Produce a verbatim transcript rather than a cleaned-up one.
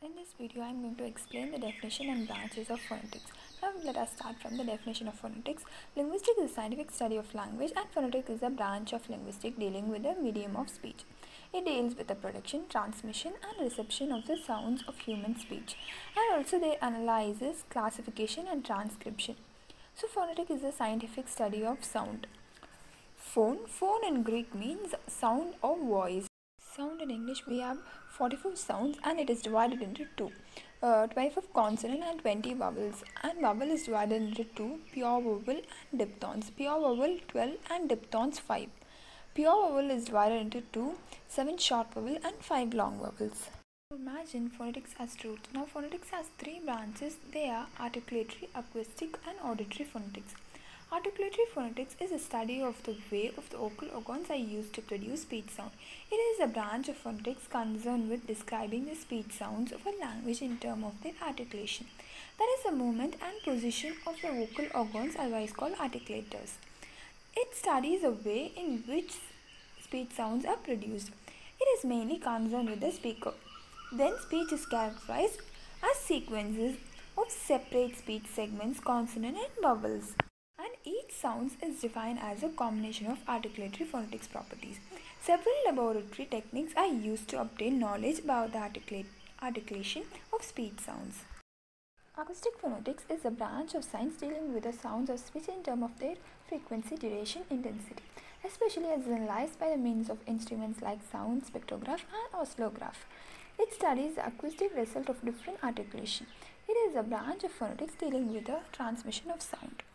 In this video, I am going to explain the definition and branches of phonetics. Now, let us start from the definition of phonetics. Linguistics is a scientific study of language, and phonetics is a branch of linguistics dealing with the medium of speech. It deals with the production, transmission, and reception of the sounds of human speech, and also they analyzes classification and transcription. So, phonetics is a scientific study of sound. Phone, phone in Greek means sound or voice. Sound in English we have forty-four sounds and it is divided into two. Uh, twenty-five consonant and twenty vowels, and vowel is divided into two, pure vowel and diphthongs. Pure vowel twelve and diphthongs five. Pure vowel is divided into two, seven short vowel and five long vowels. Imagine phonetics as truth. Now phonetics has three branches. They are articulatory, acoustic and auditory phonetics. Articulatory phonetics is a study of the way of the vocal organs are used to produce speech sound. It is a branch of phonetics concerned with describing the speech sounds of a language in terms of their articulation. That is the movement and position of the vocal organs, otherwise called articulators. It studies the way in which speech sounds are produced. It is mainly concerned with the speaker. Then speech is characterized as sequences of separate speech segments, consonant and vowels. And each sound is defined as a combination of articulatory phonetics properties. Several laboratory techniques are used to obtain knowledge about the articulate, articulation of speech sounds. Acoustic phonetics is a branch of science dealing with the sounds of speech in terms of their frequency, duration, intensity, especially as analyzed by the means of instruments like sound spectrograph and oscillograph. It studies the acoustic result of different articulation. It is a branch of phonetics dealing with the transmission of sound.